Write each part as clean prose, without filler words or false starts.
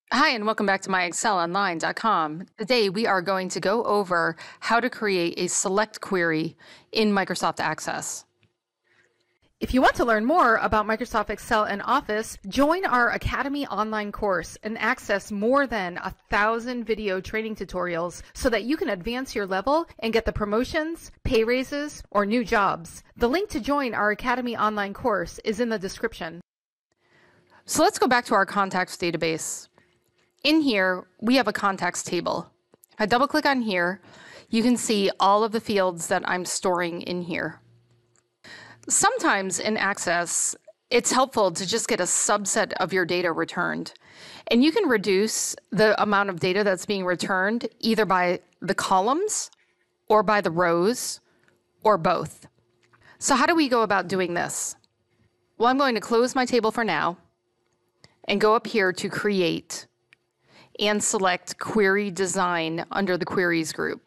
Hi, and welcome back to MyExcelOnline.com. Today, we are going to go over how to create a select query in Microsoft Access. If you want to learn more about Microsoft Excel and Office, join our Academy online course and access more than 1,000 video training tutorials so that you can advance your level and get the promotions, pay raises, or new jobs. The link to join our Academy online course is in the description. So let's go back to our contacts database. In here, we have a contacts table. If I double click on here, you can see all of the fields that I'm storing in here. Sometimes in Access, it's helpful to just get a subset of your data returned. And you can reduce the amount of data that's being returned either by the columns or by the rows or both. So how do we go about doing this? Well, I'm going to close my table for now and go up here to Create and select Query Design under the Queries group.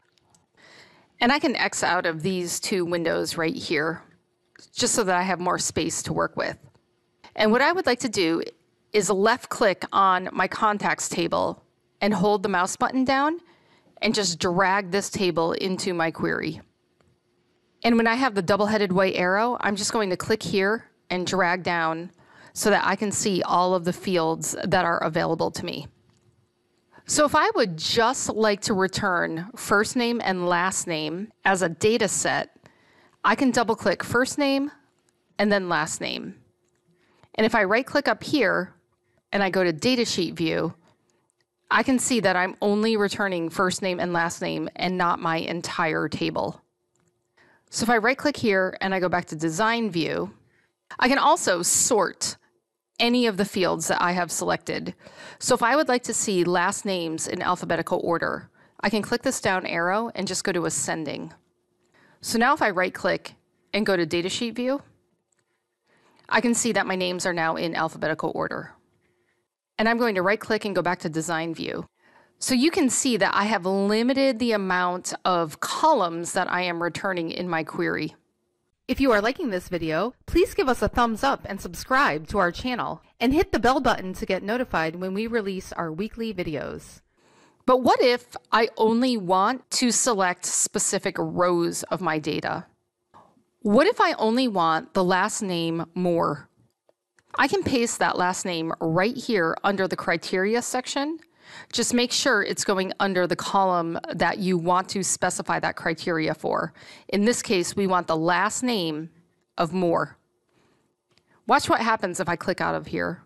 And I can X out of these two windows right here, just so that I have more space to work with. And what I would like to do is left click on my contacts table and hold the mouse button down and just drag this table into my query. And when I have the double-headed white arrow, I'm just going to click here and drag down so that I can see all of the fields that are available to me. So if I would just like to return first name and last name as a data set, I can double click first name and then last name. And if I right click up here and I go to datasheet view, I can see that I'm only returning first name and last name and not my entire table. So if I right click here and I go back to design view, I can also sort any of the fields that I have selected. So if I would like to see last names in alphabetical order, I can click this down arrow and just go to ascending. So now if I right click and go to datasheet view, I can see that my names are now in alphabetical order. And I'm going to right click and go back to design view. So you can see that I have limited the amount of columns that I am returning in my query. If you are liking this video, please give us a thumbs up and subscribe to our channel, and hit the bell button to get notified when we release our weekly videos. But what if I only want to select specific rows of my data? What if I only want the last name more? I can paste that last name right here under the criteria section. Just make sure it's going under the column that you want to specify that criteria for. In this case, we want the last name of more. Watch what happens if I click out of here.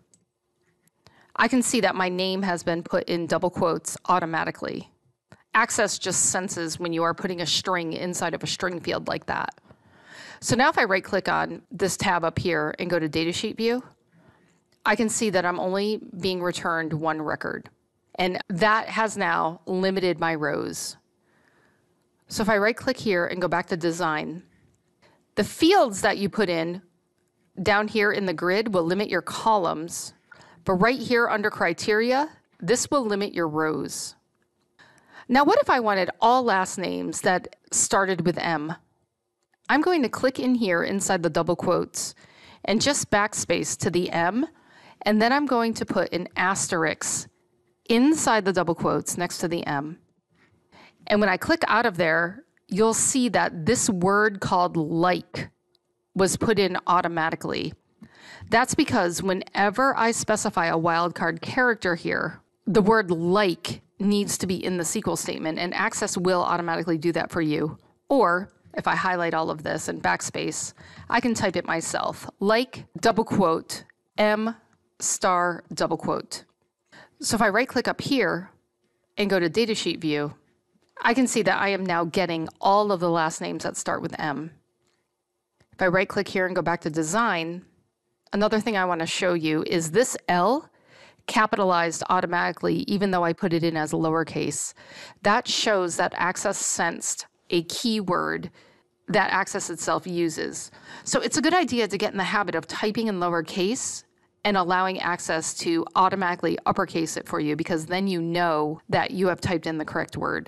I can see that my name has been put in double quotes automatically. Access just senses when you are putting a string inside of a string field like that. So now if I right click on this tab up here and go to datasheet view, I can see that I'm only being returned one record. And that has now limited my rows. So if I right click here and go back to design, the fields that you put in down here in the grid will limit your columns. But right here under criteria, this will limit your rows. Now, what if I wanted all last names that started with M? I'm going to click in here inside the double quotes and just backspace to the M, and then I'm going to put an asterisk inside the double quotes next to the M. And when I click out of there, you'll see that this word called like was put in automatically. That's because whenever I specify a wildcard character here, the word like needs to be in the SQL statement, and Access will automatically do that for you. Or if I highlight all of this and backspace, I can type it myself. Like, double quote, M star double quote. So if I right click up here and go to datasheet view, I can see that I am now getting all of the last names that start with M. If I right click here and go back to design, another thing I want to show you is this L capitalized automatically, even though I put it in as lowercase. That shows that Access sensed a keyword that Access itself uses. So it's a good idea to get in the habit of typing in lowercase and allowing Access to automatically uppercase it for you, because then you know that you have typed in the correct word.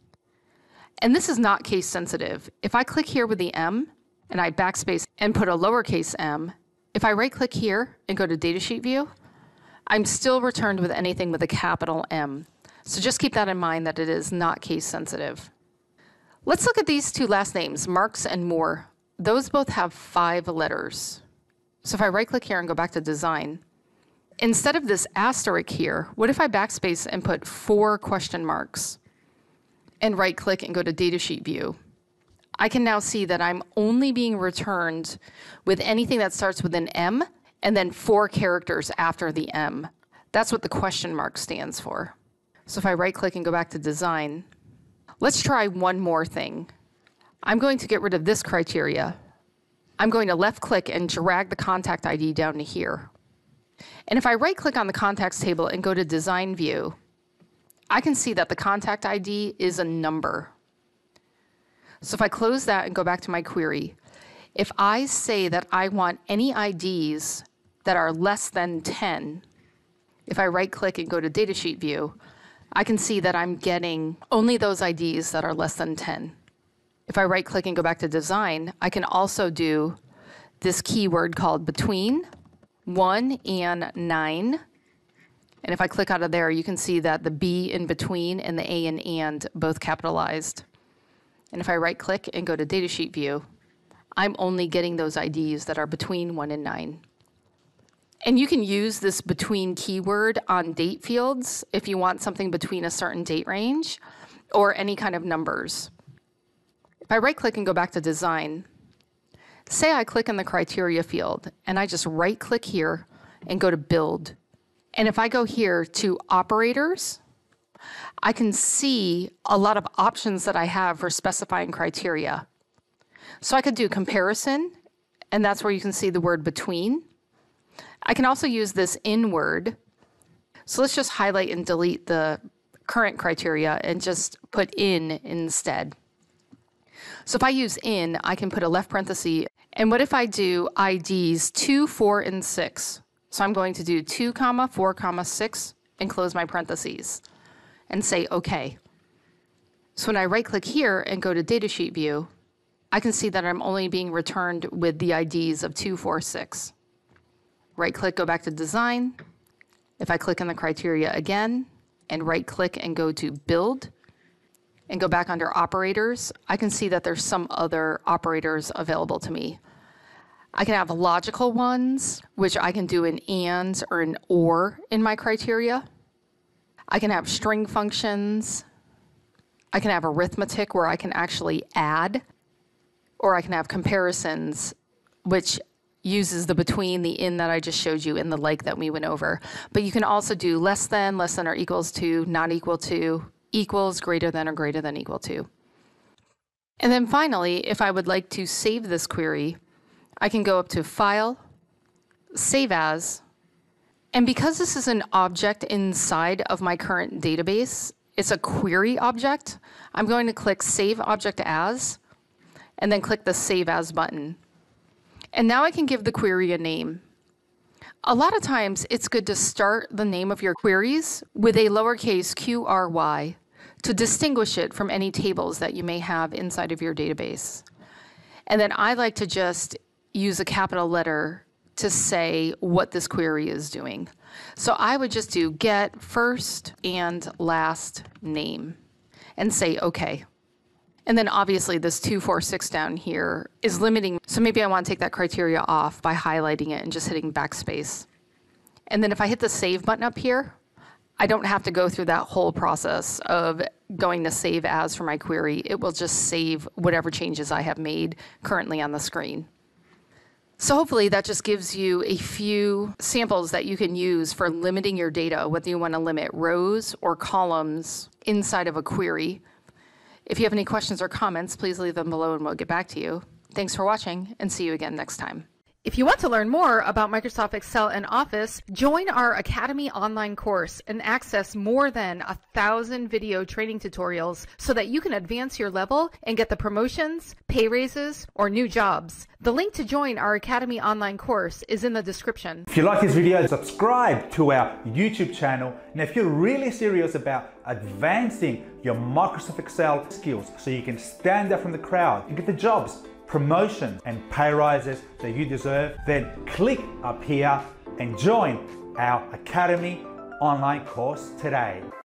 And this is not case sensitive. If I click here with the M and I backspace and put a lowercase m, if I right click here and go to datasheet view, I'm still returned with anything with a capital M. So just keep that in mind that it is not case sensitive. Let's look at these two last names, Marks and Moore. Those both have 5 letters. So if I right click here and go back to design, instead of this asterisk here, what if I backspace and put 4 question marks and right click and go to datasheet view? I can now see that I'm only being returned with anything that starts with an M and then 4 characters after the M. That's what the question mark stands for. So if I right click and go back to design, let's try one more thing. I'm going to get rid of this criteria. I'm going to left click and drag the contact ID down to here. And if I right click on the contacts table and go to design view, I can see that the contact ID is a number. So if I close that and go back to my query, if I say that I want any IDs that are less than 10, if I right click and go to datasheet view, I can see that I'm getting only those IDs that are less than 10. If I right click and go back to design, I can also do this keyword called between 1 and 9. And if I click out of there, you can see that the B in between and the A and both capitalized. And if I right click and go to datasheet view, I'm only getting those IDs that are between 1 and 9. And you can use this between keyword on date fields if you want something between a certain date range or any kind of numbers. If I right click and go back to design, say I click in the criteria field and I just right click here and go to build. And if I go here to operators, I can see a lot of options that I have for specifying criteria. So I could do comparison, and that's where you can see the word between. I can also use this in word. So let's just highlight and delete the current criteria and just put in instead. So if I use in, I can put a left parenthesis. And what if I do IDs 2, 4, and 6? So I'm going to do 2, 4, 6 and close my parentheses and say OK. So when I right click here and go to datasheet view, I can see that I'm only being returned with the IDs of 2, 4, 6. Right click, go back to design. If I click on the criteria again and right click and go to build and go back under operators, I can see that there's some other operators available to me. I can have logical ones, which I can do an and or an or in my criteria. I can have string functions. I can have arithmetic where I can actually add, or I can have comparisons, which uses the between, the in that I just showed you, and the like that we went over. But you can also do less than or equals to, not equal to, equals, greater than, or greater than equal to. And then finally, if I would like to save this query, I can go up to File, Save As, and because this is an object inside of my current database, it's a query object, I'm going to click Save Object As, and then click the Save As button. And now I can give the query a name. A lot of times it's good to start the name of your queries with a lowercase qry to distinguish it from any tables that you may have inside of your database. And then I like to just use a capital letter to say what this query is doing. So I would just do get first and last name and say OK. And then obviously this 246 down here is limiting. So maybe I want to take that criteria off by highlighting it and just hitting backspace. And then if I hit the save button up here, I don't have to go through that whole process of going to save as for my query. It will just save whatever changes I have made currently on the screen. So hopefully that just gives you a few samples that you can use for limiting your data, whether you want to limit rows or columns inside of a query. If you have any questions or comments, please leave them below and we'll get back to you. Thanks for watching, and see you again next time. If you want to learn more about Microsoft Excel and Office, join our Academy online course and access more than 1,000 video training tutorials so that you can advance your level and get the promotions, pay raises, or new jobs. The link to join our Academy online course is in the description. If you like this video, subscribe to our YouTube channel. And if you're really serious about advancing your Microsoft Excel skills so you can stand out from the crowd and get the jobs, promotions and pay rises that you deserve, then click up here and join our Academy online course today.